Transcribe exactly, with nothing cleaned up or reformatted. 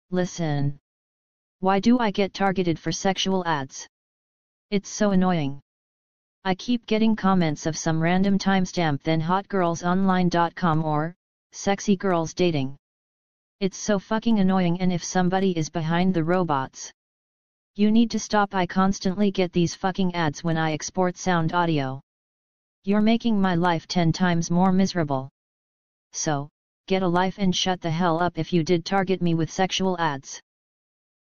Listen. Why do I get targeted for sexual ads? It's so annoying. I keep getting comments of some random timestamp then hot girls online dot com or sexy girls dating. It's so fucking annoying, and if somebody is behind the robots, you need to stop. I constantly get these fucking ads when I export sound audio. You're making my life ten times more miserable. So, get a life and shut the hell up if you did target me with sexual ads.